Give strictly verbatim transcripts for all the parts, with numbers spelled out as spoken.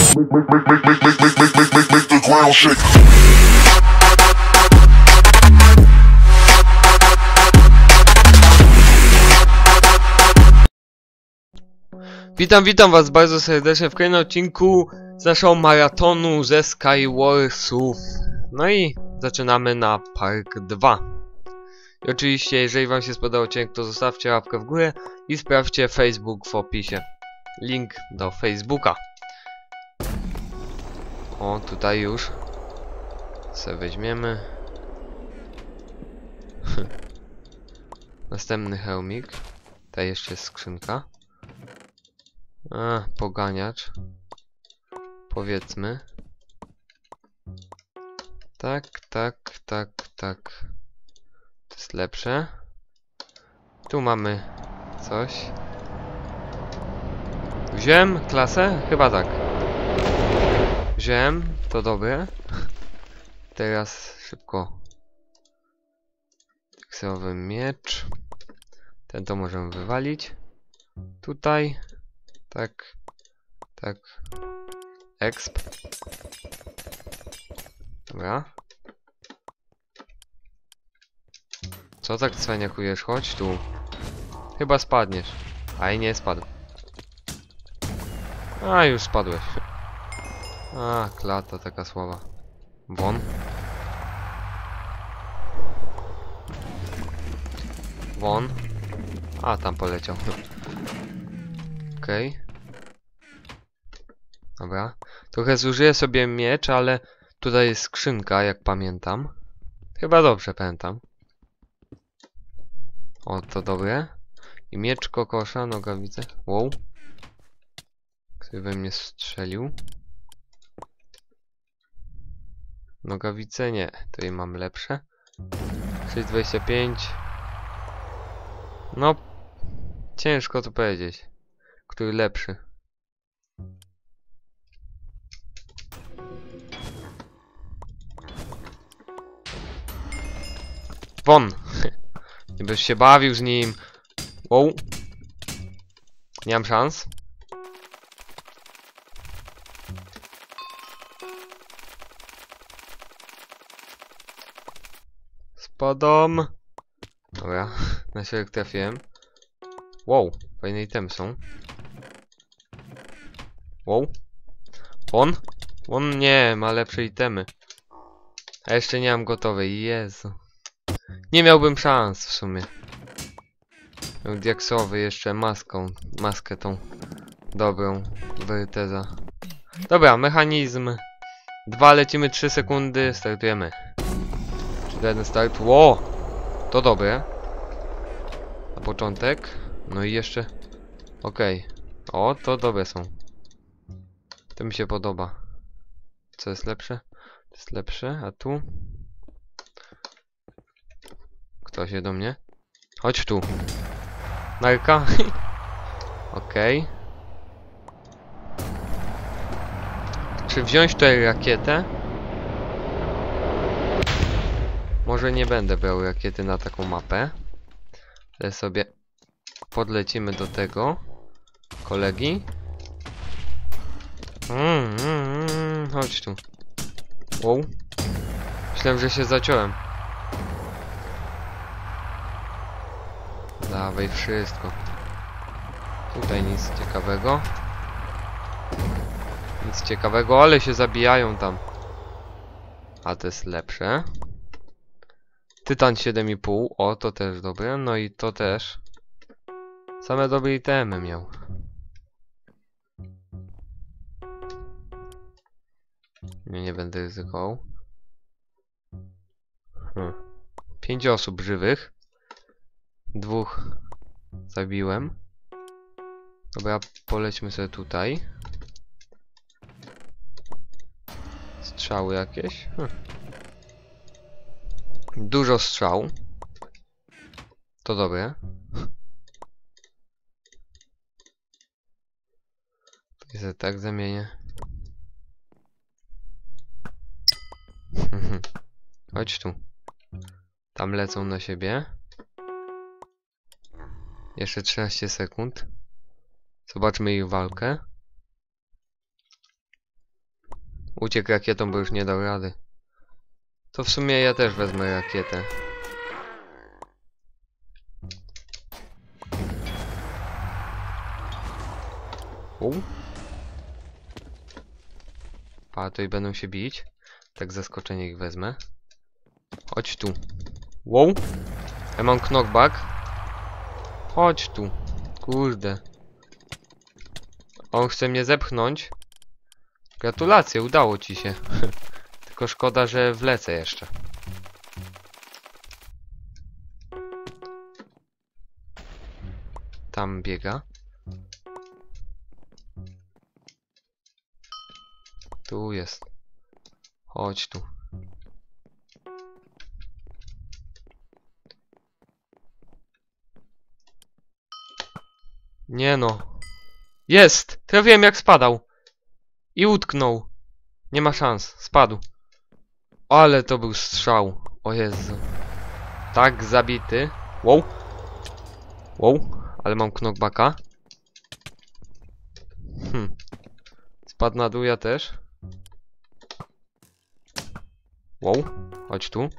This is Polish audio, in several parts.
Witam, witam was bardzo serdecznie w kolejnym odcinku z naszego maratonu ze Skywarsów. No i zaczynamy na Park dwa. I oczywiście, jeżeli wam się spodobał odcinek, to zostawcie łapkę w górę i sprawdźcie Facebook w opisie. Link do Facebooka. O, tutaj już se weźmiemy. Następny hełmik. Tutaj jeszcze jest skrzynka. A, poganiacz. Powiedzmy. Tak, tak, tak, tak. To jest lepsze. Tu mamy coś. Wziąłem klasę? Chyba tak. Wziąłem, to dobre. Teraz szybko. Teksowy miecz. Ten to możemy wywalić. Tutaj. Tak. Tak. Exp. Dobra. Co tak cwaniakujesz? Chodź tu. Chyba spadniesz. A i nie spadł. A, już spadłeś. A, klata taka słaba. Won. Won. A, tam poleciał. Okej. Okay. Dobra. Trochę zużyję sobie miecz, ale tutaj jest skrzynka, jak pamiętam. Chyba dobrze pamiętam. O, to dobre. I miecz kokosza, nogawice. Wow. Który we mnie strzelił. Nogawice nie. Tutaj mam lepsze. sześć dwadzieścia pięć. No. Ciężko to powiedzieć. Który lepszy. Won! Nie będziesz się bawił z nim. Wow. Nie mam szans. Spadam. Dobra, na środek trafiłem. Wow, fajne itemy są. Wow. Won? Won nie, ma lepsze itemy. A jeszcze nie mam gotowej, Jezu. Nie miałbym szans w sumie. Miał diaksowy jeszcze maską. Maskę tą dobrą. Werteza. Dobra, mechanizm. Dwa, lecimy trzy sekundy. Startujemy. Jeden start. Ło! To dobre. Na początek. No i jeszcze. Okej. Okay. O, to dobre są. To mi się podoba. Co jest lepsze? To jest lepsze, a tu? Kto się do mnie? Chodź tu. Narka? Okej. Okay. Czy wziąć tutaj rakietę? Może nie będę brał rakiety na taką mapę. Ale sobie podlecimy do tego kolegi. Mm, mm, mm, chodź tu. Wow. Myślałem, że się zaciąłem. Dawaj wszystko. Tutaj nic ciekawego. Nic ciekawego, ale się zabijają tam. A to jest lepsze. Tytan siedem i pół. O, to też dobre. No i to też. Same dobre itemy miał. Nie, nie będę ryzykował. Hmm. Pięć osób żywych. Dwóch zabiłem. Dobra, polećmy sobie tutaj. Strzały jakieś. Hm. Dużo strzał. To dobre. Ja sobie tak zamienię. Chodź tu. Tam lecą na siebie. Jeszcze trzynaście sekund. Zobaczmy ich walkę. Uciekł rakietą, bo już nie dał rady. To w sumie ja też wezmę rakietę. U. A to i będą się bić. Tak zaskoczenie ich wezmę. Chodź tu. Wow. Ja mam knockback. Chodź tu. Kurde. On chce mnie zepchnąć. Gratulacje, udało ci się. Tylko szkoda, że wlecę jeszcze. Tam biega. Tu jest. Chodź tu. Nie no. Jest! Trafiłem jak spadał. I utknął. Nie ma szans. Spadł. Ale to był strzał. O Jezu. Tak zabity. Wow. Wow. Ale mam knockbacka. Hm. Spadł na dół ja też. Wow. Chodź tu.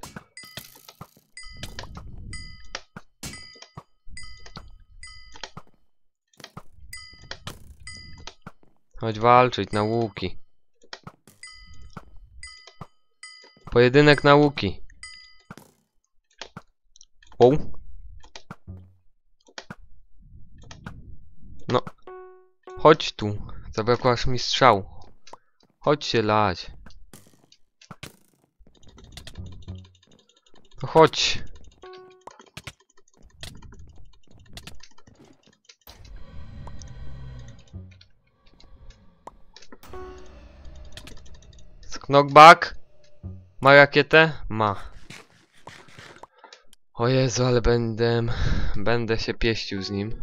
Chodź walczyć na łuki. Pojedynek na łuki. Wow. No. Chodź tu. Zabrakło aż mi strzał. Chodź się lać. No chodź. Knockback. Ma rakietę? Ma. O Jezu, ale będę... Będę się pieścił z nim.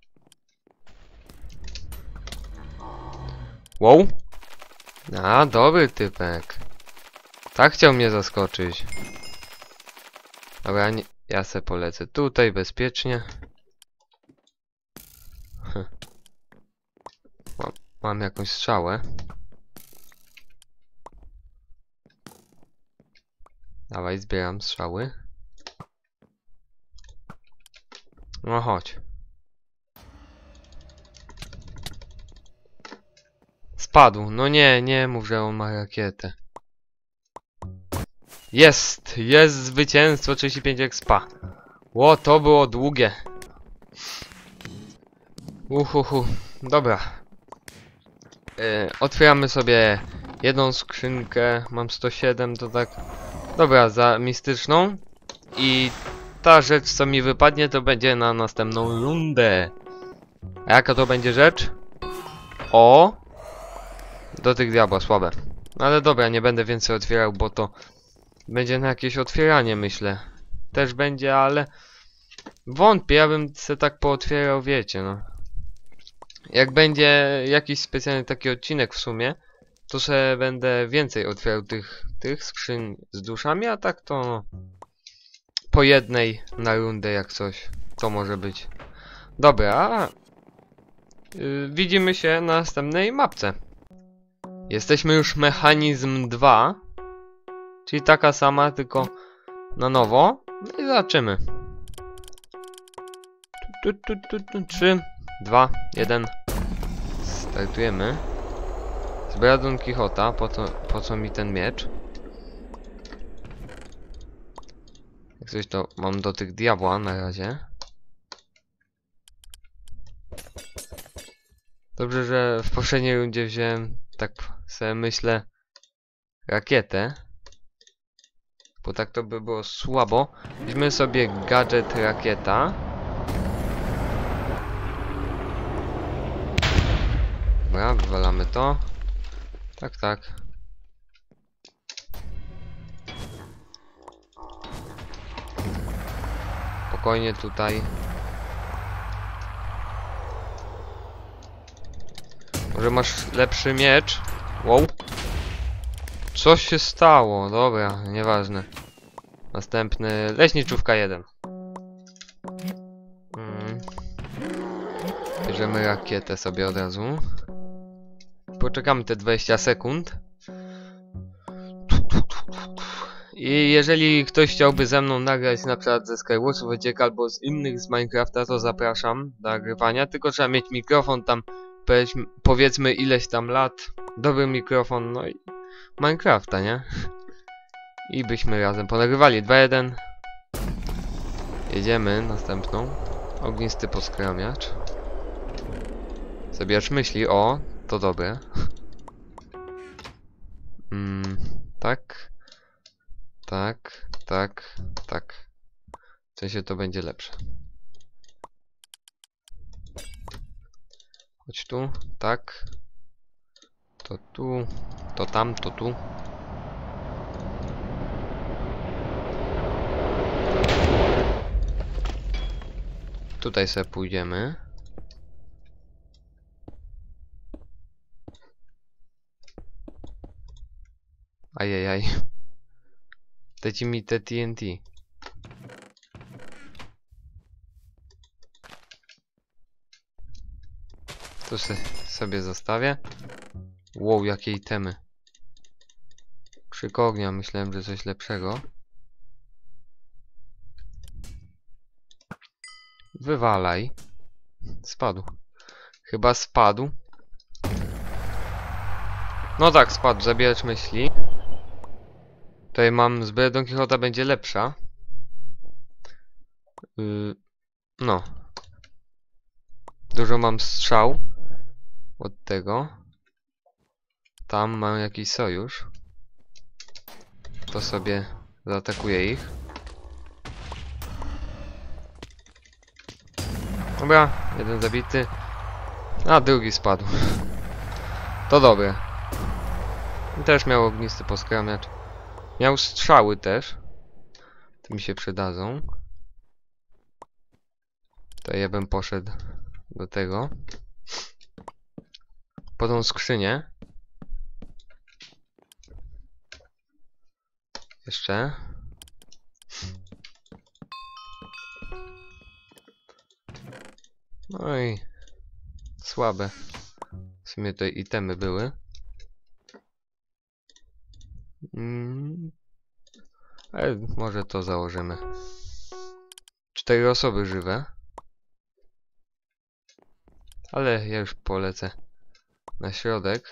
Wow. A, dobry typek. Tak chciał mnie zaskoczyć. Dobra, nie, ja se polecę tutaj bezpiecznie. Mam, mam jakąś strzałę. Dawaj, zbieram strzały. No chodź. Spadł. No nie, nie mów, że on ma rakietę. Jest! Jest zwycięstwo trzydzieści pięć expa. Ło, to było długie. Uhuhu. Dobra. Yy, otwieramy sobie jedną skrzynkę. Mam sto siedem, to tak... Dobra, za mistyczną. I ta rzecz, co mi wypadnie, to będzie na następną rundę. A jaka to będzie rzecz? O! Dotyk diabła, słabe. Ale dobra, nie będę więcej otwierał, bo to będzie na jakieś otwieranie, myślę. Też będzie, ale wątpię, ja bym se tak pootwierał, wiecie, no. Jak będzie jakiś specjalny taki odcinek w sumie, to se będę więcej otwierał tych, tych skrzyń z duszami, a tak to no, po jednej na rundę jak coś, to może być. Dobra, yy, widzimy się na następnej mapce. Jesteśmy już mechanizm dwa, czyli taka sama, tylko na nowo. No i zobaczymy. trzy, dwa, jeden. Startujemy. Zbera Don Quixota, po co, po co mi ten miecz? Jak coś to mam dotyk diabła na razie. Dobrze, że w poprzedniej rundzie wziąłem, tak sobie myślę, rakietę. Bo tak to by było słabo. Weźmy sobie gadżet rakieta. Dobra, wywalamy to. Tak, tak. Spokojnie tutaj. Może masz lepszy miecz? Wow. Co się stało? Dobra, nieważne. Następny... Leśniczówka jeden. Mm. Bierzemy rakietę sobie od razu. Poczekamy te dwadzieścia sekund. I jeżeli ktoś chciałby ze mną nagrać na przykład ze Skywatcha wyciek albo z innych z Minecrafta, to zapraszam do nagrywania. Tylko trzeba mieć mikrofon tam, powiedzmy ileś tam lat, dobry mikrofon, no i Minecrafta, nie? I byśmy razem ponagrywali. dwa jeden. Jedziemy następną. Ognisty poskramiacz. Zabierz myśli, o, to dobre. Mm, tak. Tak, tak, tak. W sensie to będzie lepsze. Chodź tu, tak. To tu, to tam, to tu. Tutaj sobie pójdziemy. Ajajaj. Dajcie mi te T N T. Tu se, sobie zostawię. Wow, jakie itemy. Krzyk ognia, myślałem, że coś lepszego. Wywalaj. Spadł. Chyba spadł. No tak, spadł. Zabierać myśli. Tutaj mam zbroję Don Quixota, będzie lepsza. Yy, no. Dużo mam strzał. Od tego. Tam mam jakiś sojusz. To sobie zaatakuję ich. Dobra, jeden zabity. A drugi spadł. To dobre. I też miał ognisty poskramiacz. Miał strzały też. To mi się przydadzą. To ja bym poszedł do tego. Po tą skrzynię. Jeszcze. No i słabe. W sumie tutaj itemy były. Mm. Ale może to założymy. Cztery osoby żywe. Ale ja już polecę na środek.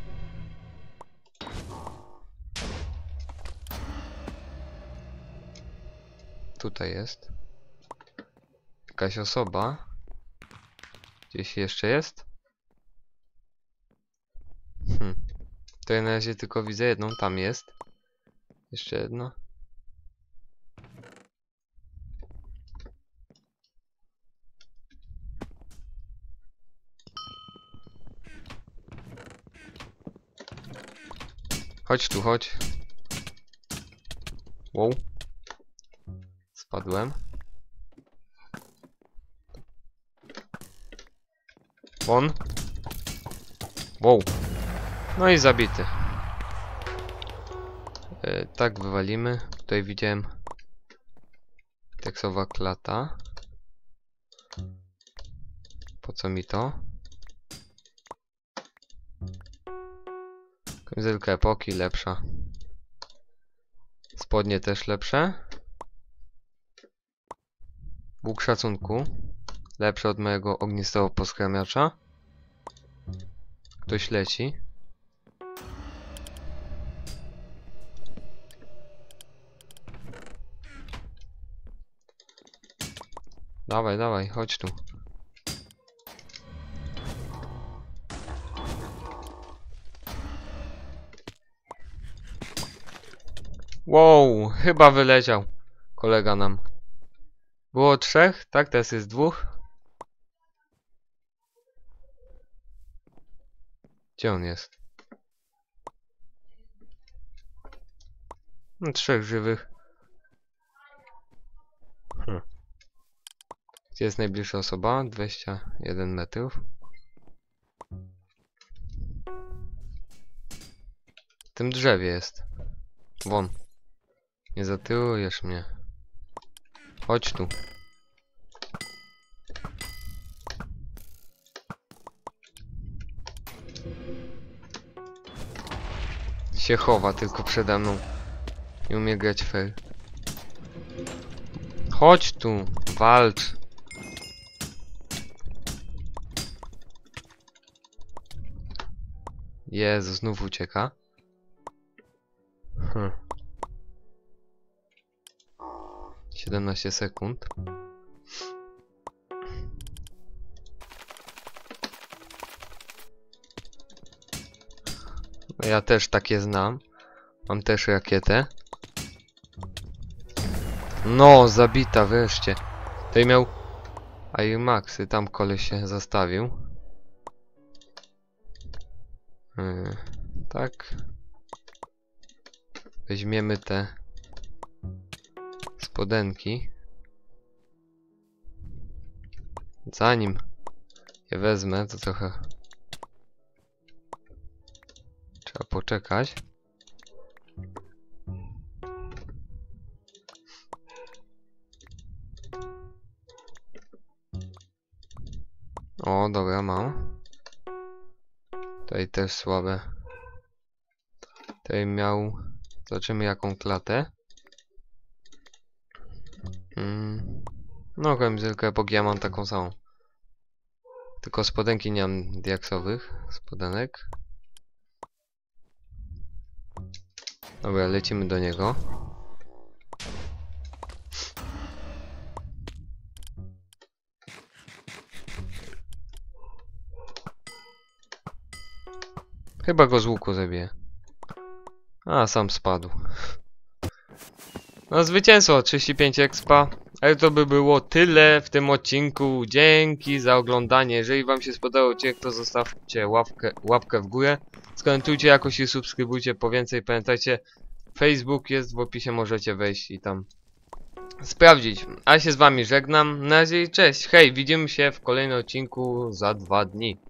Tutaj jest jakaś osoba. Gdzieś jeszcze jest? Hm. Tutaj na razie tylko widzę jedną. Tam jest. Jeszcze jedna. Chodź tu, chodź. Wow. Spadłem. On. Wow. No i zabity. E, tak wywalimy. Tutaj widziałem teksowa klata. Po co mi to? Kamizelka epoki lepsza. Spodnie też lepsze. Łuk szacunku. Lepszy od mojego ognistego poskramiacza. Ktoś leci. Dawaj, dawaj, chodź tu. Wow, chyba wyleciał kolega nam. Było trzech, tak? Teraz jest dwóch. Gdzie on jest? No, trzech żywych. Hm. Gdzie jest najbliższa osoba? dwadzieścia jeden metrów. W tym drzewie jest. Won. Nie zatyrujesz mnie. Chodź tu. Się chowa tylko przede mną. Nie umie grać fair. Chodź tu, walcz. Jezu, znów ucieka. Hm. siedemnaście sekund. No ja też takie znam. Mam też rakietę. No, zabita wreszcie. Tutaj miał Air Maxy, tam koleś się zastawił. Yy, tak. Weźmiemy te spodenki. Zanim je wezmę, to trochę trzeba poczekać. O, dobra, mam. Tutaj też słabe. Tutaj miał... Zobaczymy jaką klatę. Mm. No, kamizelkę epoki ja mam taką samą. Tylko spodenki nie mam diaksowych. Spodenek. Dobra, lecimy do niego. Chyba go z łuku zabiję. A, sam spadł. No zwycięstwo, trzydzieści pięć expa. Ale to by było tyle w tym odcinku. Dzięki za oglądanie. Jeżeli wam się spodobał odcinek, to zostawcie łapkę, łapkę w górę. Skomentujcie jakoś i subskrybujcie po więcej. Pamiętajcie, Facebook jest w opisie, możecie wejść i tam sprawdzić. A ja się z wami żegnam. Na razie, cześć, hej, widzimy się w kolejnym odcinku za dwa dni.